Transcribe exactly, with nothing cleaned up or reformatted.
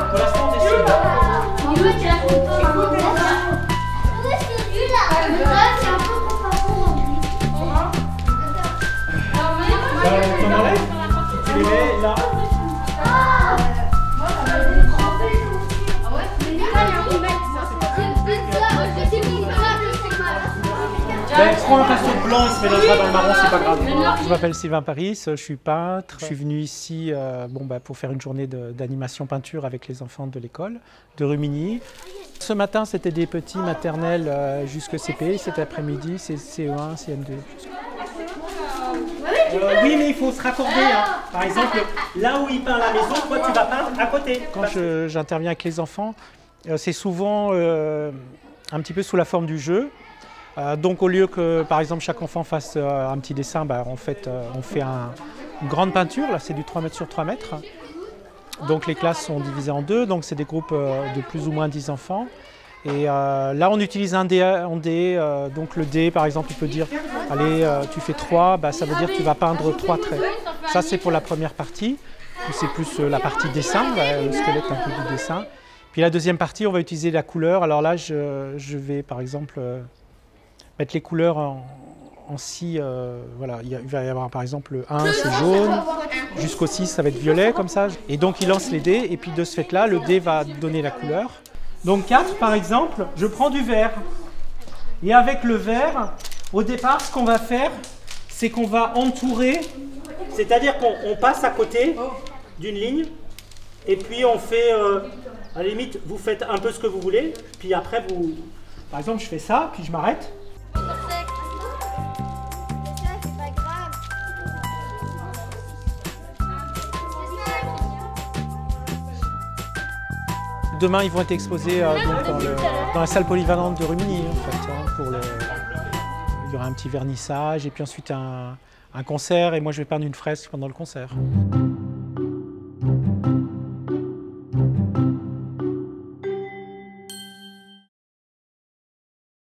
Pour l'instant, on dessine. T'en enlèves? Tu les mets là. Ben, prends un pinceau blanc, il se mélangera dans le marron, c'est pas grave. Je m'appelle Sylvain Paris, je suis peintre. Je suis venu ici euh, bon, bah, pour faire une journée d'animation peinture avec les enfants de l'école de Rumigny. Ce matin, c'était des petits maternels euh, jusqu'au C P. Cet après-midi, c'est C E un, C M deux. Euh, oui, mais il faut se raccorder. Hein. Par exemple, là où il peint la maison, toi, tu vas peindre à côté. Quand j'interviens avec les enfants, euh, c'est souvent euh, un petit peu sous la forme du jeu. Euh, donc au lieu que, par exemple, chaque enfant fasse euh, un petit dessin, bah, en fait, euh, on fait un, une grande peinture. Là, c'est du trois mètres sur trois mètres. Donc les classes sont divisées en deux, donc c'est des groupes euh, de plus ou moins dix enfants. Et euh, là, on utilise un dé, un dé euh, donc le dé, par exemple, il peut dire, allez, euh, tu fais trois, bah, ça veut dire que tu vas peindre trois traits. Ça, c'est pour la première partie, c'est plus euh, la partie dessin, bah, le squelette un peu du dessin. Puis la deuxième partie, on va utiliser la couleur. Alors là, je, je vais, par exemple, euh, mettre les couleurs en, en six, euh, voilà, il va y avoir par exemple le un, c'est jaune, jusqu'au six, ça va être violet, comme ça. Et donc, il lance les dés, et puis de ce fait-là, le dé va donner la couleur. Donc quatre, par exemple, je prends du vert. Et avec le vert, au départ, ce qu'on va faire, c'est qu'on va entourer, c'est-à-dire qu'on passe à côté d'une ligne, et puis on fait, euh, à la limite, vous faites un peu ce que vous voulez, puis après, vous, par exemple, je fais ça, puis je m'arrête. Demain, ils vont être exposés euh, donc dans, le, dans la salle polyvalente de Rumigny. En fait, hein, pour le, il y aura un petit vernissage et puis ensuite un, un concert. Et moi, je vais peindre une fresque pendant le concert.